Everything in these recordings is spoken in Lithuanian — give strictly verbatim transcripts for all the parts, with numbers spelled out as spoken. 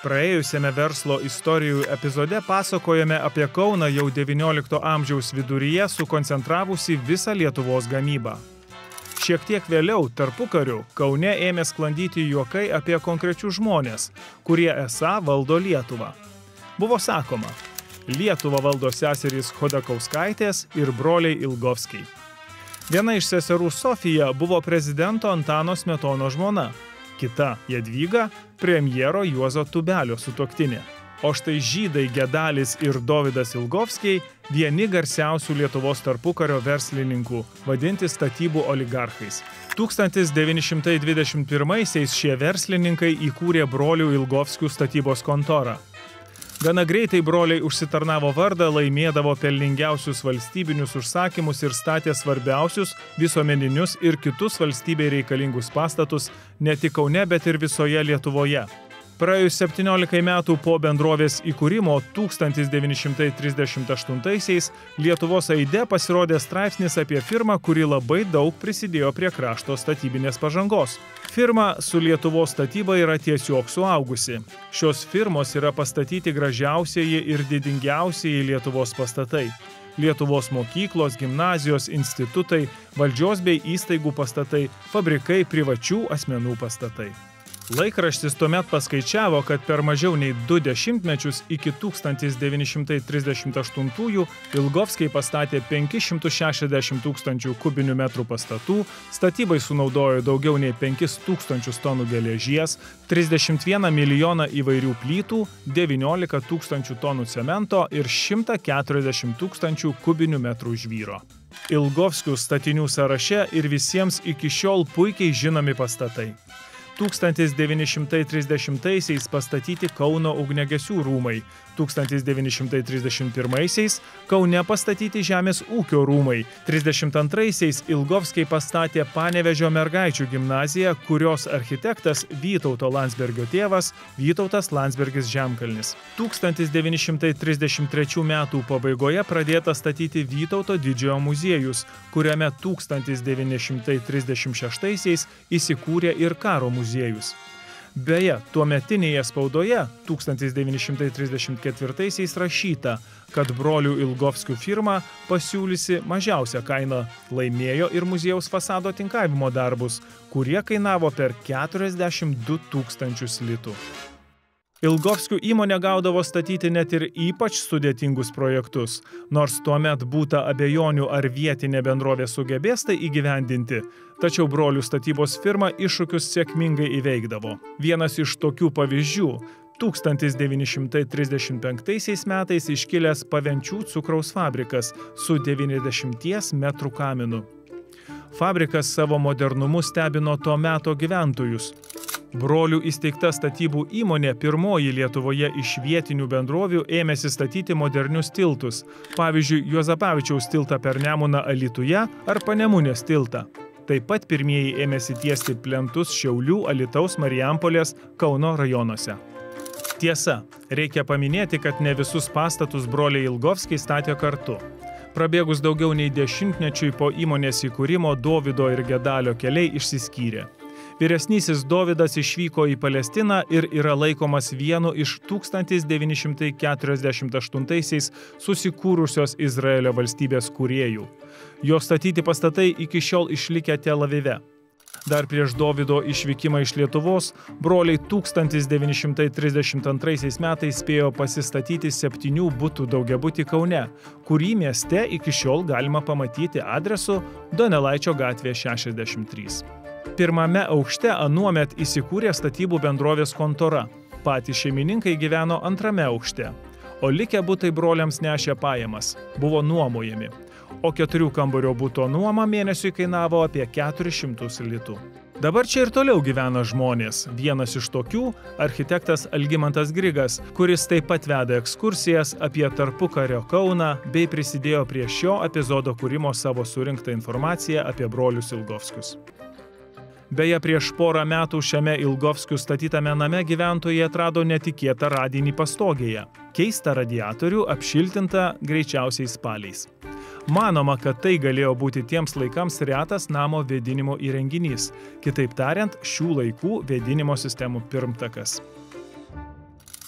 Praėjusiame verslo istorijų epizode pasakojame apie Kauną jau devyniolikto amžiaus viduryje sukoncentravusi visą Lietuvos gamybą. Šiek tiek vėliau, tarpukariu, Kaune ėmė sklandyti juokai apie konkrečius žmonės, kurie esą valdo Lietuvą. Buvo sakoma, Lietuvą valdo seserys Chodakauskaitės ir broliai Ilgovskiai. Viena iš seserų Sofija buvo prezidento Antano Smetono žmona, kita Jadvyga premjero Juozo Tubelio sutuoktinė. O štai žydai Gedalis ir Dovydas Ilgovskiai vieni garsiausių Lietuvos tarpukario verslininkų, vadinti statybų oligarchais. tūkstantis devyni šimtai dvidešimt pirmaisiais šie verslininkai įkūrė brolių Ilgovskių statybos kontorą. Gana greitai broliai užsitarnavo vardą, laimėdavo pelningiausius valstybinius užsakymus ir statė svarbiausius visuomeninius ir kitus valstybei reikalingus pastatus ne tik Kaune, bet ir visoje Lietuvoje. Praėjus septyniolikai metų po bendrovės įkūrimo tūkstantis devyni šimtai trisdešimt aštuntaisiais Lietuvos aide pasirodė straipsnis apie firmą, kuri labai daug prisidėjo prie krašto statybinės pažangos. Firma su Lietuvos statyba yra tiesiog suaugusi. Šios firmos yra pastatyti gražiausieji ir didingiausieji Lietuvos pastatai. Lietuvos mokyklos, gimnazijos, institutai, valdžios bei įstaigų pastatai, fabrikai, privačių asmenų pastatai. Laikraštis tuomet paskaičiavo, kad per mažiau nei du dešimtmečius iki tūkstantis devyni šimtai trisdešimt aštuntųjų Ilgovskiai pastatė penkis šimtus šešiasdešimt tūkstančių kubinių metrų pastatų, statybai sunaudojo daugiau nei penkis tūkstančius tonų geležies, trisdešimt vieną milijoną įvairių plytų, devyniolika tūkstančių tonų cemento ir šimtą keturiasdešimt tūkstančių kubinių metrų žvyro. Ilgovskių statinių sąraše ir visiems iki šiol puikiai žinomi pastatai. tūkstantis devyni šimtai trisdešimtaisiais pastatyti Kauno ugniagesių rūmai, tūkstantis devyni šimtai trisdešimt pirmaisiais Kaune pastatyti Žemės ūkio rūmai, trisdešimt antraisiais Ilgovskiai pastatė Panevėžio mergaičių gimnaziją, kurios architektas Vytauto Landsbergio tėvas Vytautas Landsbergis Žemkalnis. tūkstantis devyni šimtai trisdešimt trečių metų pabaigoje pradėta statyti Vytauto didžiojo muziejus, kuriame tūkstantis devyni šimtai trisdešimt šeštaisiais įsikūrė ir karo muziejus. Beje, tuometinėje spaudoje tūkstantis devyni šimtai trisdešimt ketvirtaisiais rašyta, kad brolių Ilgovskių firma pasiūlysi mažiausią kainą laimėjo ir muziejaus fasado tinkavimo darbus, kurie kainavo per keturiasdešimt du tūkstančius litų. Ilgovskių įmonė gaudavo statyti net ir ypač sudėtingus projektus, nors tuomet būta abejonių, ar vietinė bendrovė sugebės tai įgyvendinti, tačiau brolių statybos firma iššūkius sėkmingai įveikdavo. Vienas iš tokių pavyzdžių – tūkstantis devyni šimtai trisdešimt penktaisiais metais iškilęs Pavenčių cukraus fabrikas su devyniasdešimties metrų kaminu. Fabrikas savo modernumu stebino to meto gyventojus. Brolių įsteigta statybų įmonė pirmoji Lietuvoje iš vietinių bendrovių ėmėsi statyti modernius tiltus, pavyzdžiui, Juozapavičiaus tiltą per Nemuną Alytuje ar Panemunės tiltą. Taip pat pirmieji ėmėsi tiesti plentus Šiaulių, Alytaus, Marijampolės, Kauno rajonuose. Tiesa, reikia paminėti, kad ne visus pastatus broliai Ilgovskiai statė kartu. Prabėgus daugiau nei dešimtmečiui po įmonės įkūrimo Dovydo ir Gedalio keliai išsiskyrė. Vyresnysis Dovydas išvyko į Palestiną ir yra laikomas vienu iš tūkstantis devyni šimtai keturiasdešimt aštuntaisiais susikūrusios Izraelio valstybės kūrėjų. Jo statyti pastatai iki šiol išlikę Tel Avive. Dar prieš Dovydo išvykimą iš Lietuvos, broliai tūkstantis devyni šimtai trisdešimt antraisiais metais spėjo pasistatyti septynių butų daugiabutį Kaune, kurį mieste iki šiol galima pamatyti adresu Donelaičio gatvė šešiasdešimt trys. Pirmame aukšte anuomet įsikūrė statybų bendrovės kontora. Patys šeimininkai gyveno antrame aukšte, o likę butai broliams nešė pajamas, buvo nuomojami, o keturių kambario buto nuoma mėnesiui kainavo apie keturis šimtus litų. Dabar čia ir toliau gyvena žmonės. Vienas iš tokių – architektas Algimantas Grigas, kuris taip pat veda ekskursijas apie tarpukario Kauną bei prisidėjo prie šio epizodo kūrimo savo surinktą informaciją apie brolius Ilgovskius. Beje, prieš porą metų šiame Ilgovskių statytame name gyventojai atrado netikėtą radinį pastogėje – keistą radiatorių apšiltintą greičiausiai spaliais. Manoma, kad tai galėjo būti tiems laikams retas namo vėdinimo įrenginys, kitaip tariant, šių laikų vėdinimo sistemų pirmtakas.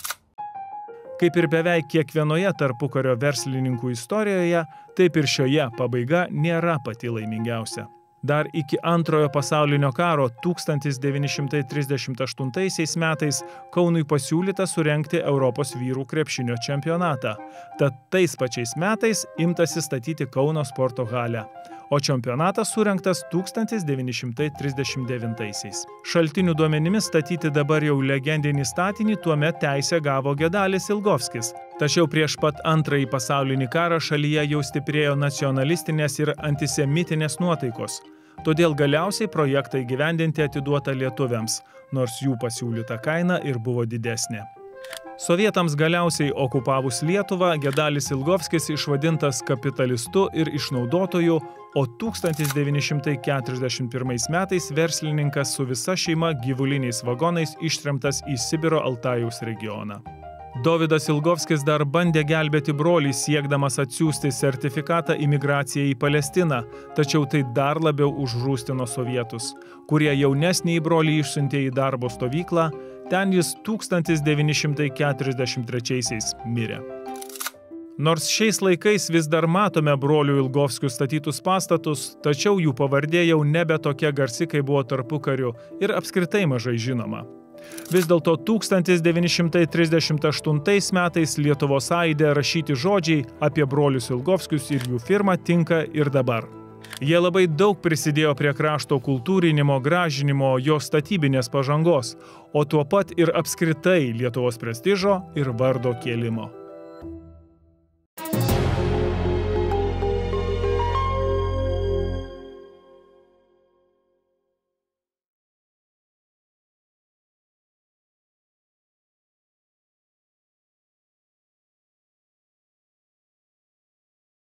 Kaip ir beveik kiekvienoje tarpukario verslininkų istorijoje, taip ir šioje pabaiga nėra pati laimingiausia. Dar iki Antrojo pasaulinio karo tūkstantis devyni šimtai trisdešimt aštuntaisiais metais Kaunui pasiūlyta surengti Europos vyrų krepšinio čempionatą. Tad tais pačiais metais imtasi statyti Kauno sporto halę, o čempionatas surengtas tūkstantis devyni šimtai trisdešimt devintaisiais. Šaltinių duomenimis statyti dabar jau legendinį statinį tuomet teisę gavo Gedalis Ilgovskis. Tačiau prieš pat Antrąjį pasaulinį karą šalyje jau stiprėjo nacionalistinės ir antisemitinės nuotaikos. Todėl galiausiai projektą įgyvendinti atiduota lietuviams, nors jų pasiūlyta kaina ir buvo didesnė. Sovietams galiausiai okupavus Lietuvą, Gedalis Ilgovskis išvadintas kapitalistu ir išnaudotoju, o tūkstantis devyni šimtai keturiasdešimt pirmais metais verslininkas su visa šeima gyvuliniais vagonais ištremtas į Sibiro Altajaus regioną. Dovydas Ilgovskis dar bandė gelbėti brolį, siekdamas atsiųsti sertifikatą imigracijai į Palestiną, tačiau tai dar labiau užrūstino sovietus, kurie jaunesnį brolį išsiuntė į darbo stovyklą, ten jis tūkstantis devyni šimtai keturiasdešimt trečiaisiais mirė. Nors šiais laikais vis dar matome brolių Ilgovskių statytus pastatus, tačiau jų pavardė jau nebe tokia garsi, kaip buvo tarpukariu ir apskritai mažai žinoma. Vis dėlto tūkstantis devyni šimtai trisdešimt aštuntais metais Lietuvos aide rašyti žodžiai apie brolius Ilgovskius ir jų firmą tinka ir dabar. Jie labai daug prisidėjo prie krašto kultūrinimo, gražinimo, jo statybinės pažangos, o tuo pat ir apskritai Lietuvos prestižo ir vardo kėlimo.